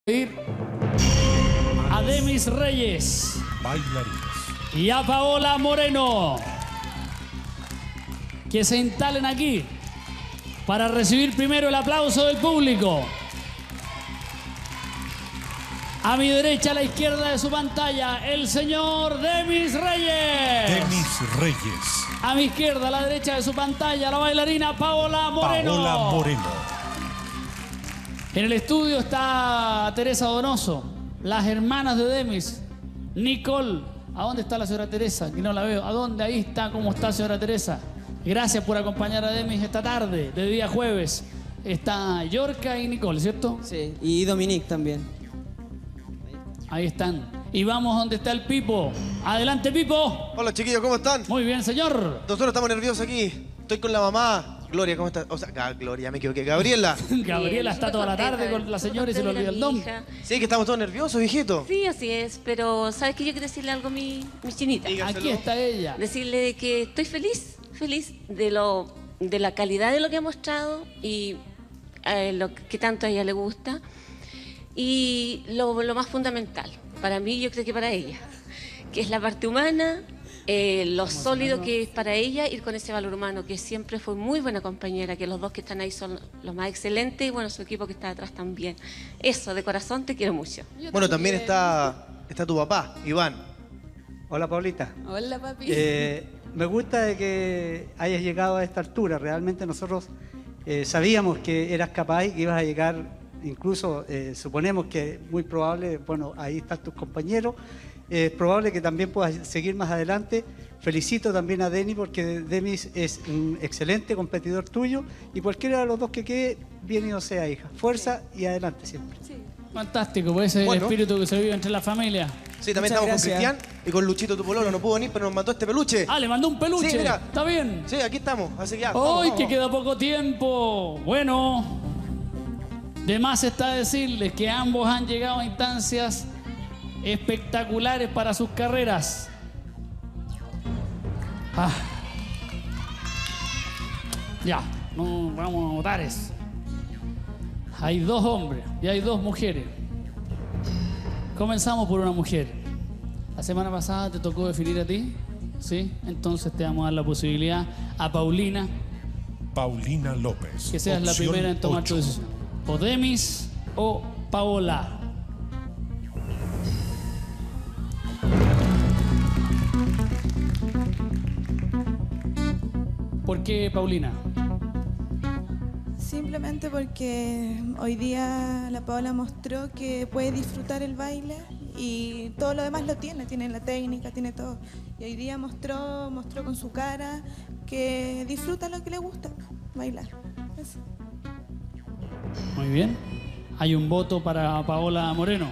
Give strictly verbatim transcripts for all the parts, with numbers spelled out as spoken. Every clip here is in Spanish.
Ir a Demis Reyes Bailarines. y a Paola Moreno que se instalen aquí para recibir primero el aplauso del público. A mi derecha, a la izquierda de su pantalla, el señor Demis Reyes. Demis Reyes. A mi izquierda, a la derecha de su pantalla, la bailarina Paola Moreno. Paola Moreno. En el estudio está Teresa Donoso, las hermanas de Demis, Nicole. ¿A dónde está la señora Teresa? Que no la veo. ¿A dónde? Ahí está. ¿Cómo está, señora Teresa? Gracias por acompañar a Demis esta tarde, de día jueves. Está Yorka y Nicole, ¿cierto? Sí, y Dominique también. Ahí están. Y vamos donde está el Pipo. Adelante, Pipo. Hola, chiquillos, ¿cómo están? Muy bien, señor. Nosotros estamos nerviosos aquí. Estoy con la mamá. Gloria, ¿cómo estás? O sea, ah, Gloria, me equivoqué. Gabriela. Gabriela está toda la tarde con la señora y se le olvida el nombre. Sí, que estamos todos nerviosos, viejito. Sí, así es, pero ¿sabes qué? Yo quiero decirle algo a mi, mi chinita. Dígaselo. Aquí está ella. Decirle que estoy feliz, feliz de, lo, de la calidad de lo que ha mostrado y eh, lo que tanto a ella le gusta. Y lo, lo más fundamental, para mí, yo creo que para ella, que es la parte humana, eh, lo sólido que es para ella ir con ese valor humano, que siempre fue muy buena compañera, que los dos que están ahí son los más excelentes y bueno, su equipo que está detrás también. Eso, de corazón, te quiero mucho. Bueno, también está, está tu papá, Iván. Hola, Paulita. Hola, papi. Eh, me gusta de que hayas llegado a esta altura. Realmente nosotros eh, sabíamos que eras capaz y que ibas a llegar, incluso eh, suponemos que muy probable, bueno, ahí están tus compañeros, es probable que también puedas seguir más adelante. Felicito también a Deni porque Demis es un excelente competidor tuyo y cualquiera de los dos que quede, bienvenido sea, hija. Fuerza y adelante siempre. Sí. Fantástico, pues ese es el Bueno. espíritu que se vive entre la familia. Sí, también Muchas estamos gracias. con Cristian y con Luchito, tu pololo. No pudo venir, pero nos mandó este peluche. Ah, le mandó un peluche. Sí, mira. Está bien. Sí, aquí estamos. Así que ya. vamos, ¡Ay, vamos. que queda poco tiempo! Bueno, de más está decirles que ambos han llegado a instancias espectaculares para sus carreras. Ah. Ya, no vamos a votar eso. Hay dos hombres y hay dos mujeres. Comenzamos por una mujer. La semana pasada te tocó definir a ti, ¿sí? Entonces te vamos a dar la posibilidad a Paulina Paulina López. que seas la Opción primera en tomar tu ocho. decisión. O Demis o Paola. ¿Por qué Paulina? Simplemente porque hoy día la Paola mostró que puede disfrutar el baile y todo lo demás lo tiene, tiene la técnica, tiene todo. Y hoy día mostró, mostró con su cara que disfruta lo que le gusta, bailar. Eso. Muy bien. Hay un voto para Paola Moreno.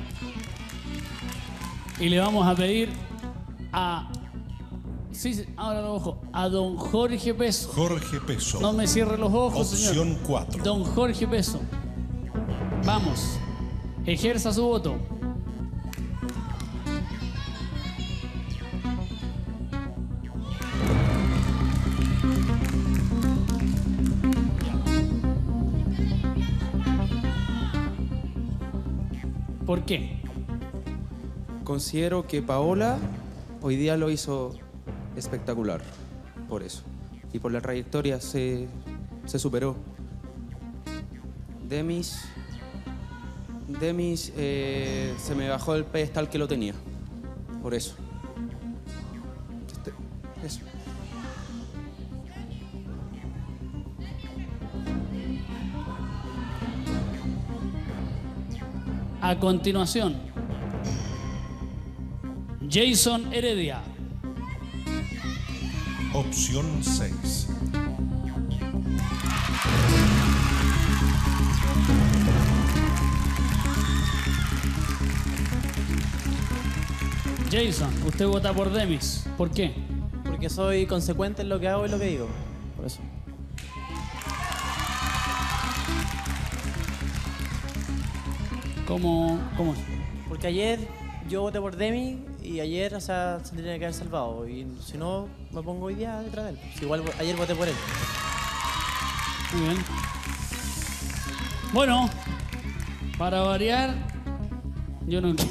Y le vamos a pedir a... Sí, sí, ahora los ojos. A don Jorge Peso. Jorge Peso. No me cierre los ojos, señor. Opción cuatro. Don Jorge Peso. Vamos. Ejerza su voto. ¿Por qué? Considero que Paola hoy día lo hizo espectacular, por eso. Y por la trayectoria se, se superó. Demis, Demis eh, se me bajó el pedestal que lo tenía, por eso. Este, eso. A continuación, Jason Heredia. Opción seis. Jason, usted vota por Demis. ¿Por qué? Porque soy consecuente en lo que hago y lo que digo. Por eso. ¿Cómo, cómo es? Porque ayer yo voté por Demi y ayer, o sea, se tendría que haber salvado. Y si no, me pongo hoy día detrás de él. Si igual ayer voté por él. Muy bien. Bueno, para variar, Yo no...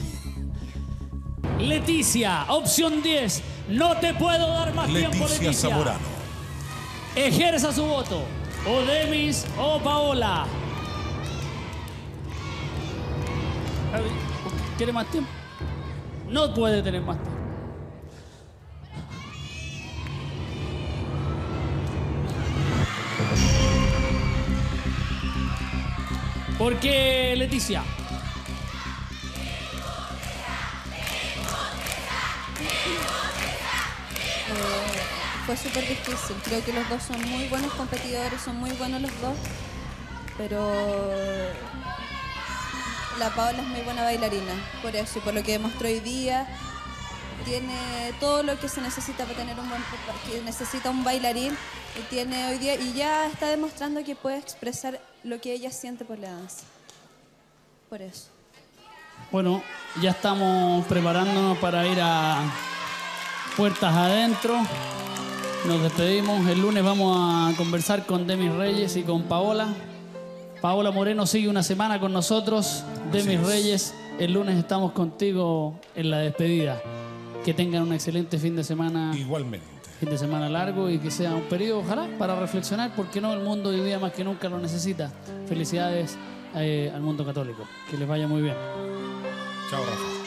Leticia, opción diez. No te puedo dar más tiempo, Leticia Leticia. Zamorano. Ejerza su voto. O Demis o Paola. ¿Quiere más tiempo? No puede tener más tiempo. ¿Por qué, Leticia? Eh, fue súper difícil. Creo que los dos son muy buenos competidores, son muy buenos los dos. Pero la Paola es muy buena bailarina, por eso y por lo que demostró hoy día. Tiene todo lo que se necesita para tener un buen, que necesita un bailarín y tiene hoy día y ya está demostrando que puede expresar lo que ella siente por la danza. Por eso. Bueno, ya estamos preparándonos para ir a puertas adentro. Nos despedimos. El lunes vamos a conversar con Demis Reyes y con Paola. Paola Moreno sigue una semana con nosotros. Demis Reyes, el lunes estamos contigo en la despedida. Que tengan un excelente fin de semana. Igualmente. Fin de semana largo y que sea un periodo, ojalá, para reflexionar, porque no, el mundo hoy día más que nunca lo necesita. Felicidades eh, al mundo católico. Que les vaya muy bien. Chao, Rafa.